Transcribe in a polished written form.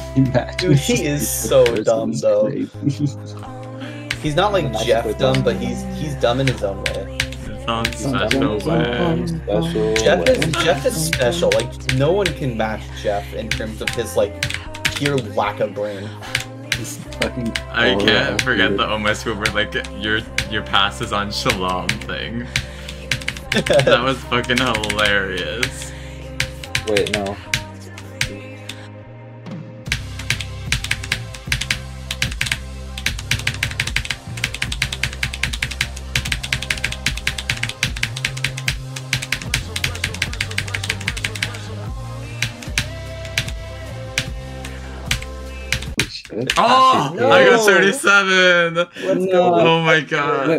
Dude, he is so dumb though. He's not like Jeff dumb, but he's dumb in his own way. Jeff is special. Like no one can match Jeff in terms of his like pure lack of brain. I can't forget the Oh My School where like your pass is on Shalom thing. That was fucking hilarious. Wait, no. Oh, no. I got 37. Let's go. Oh my god.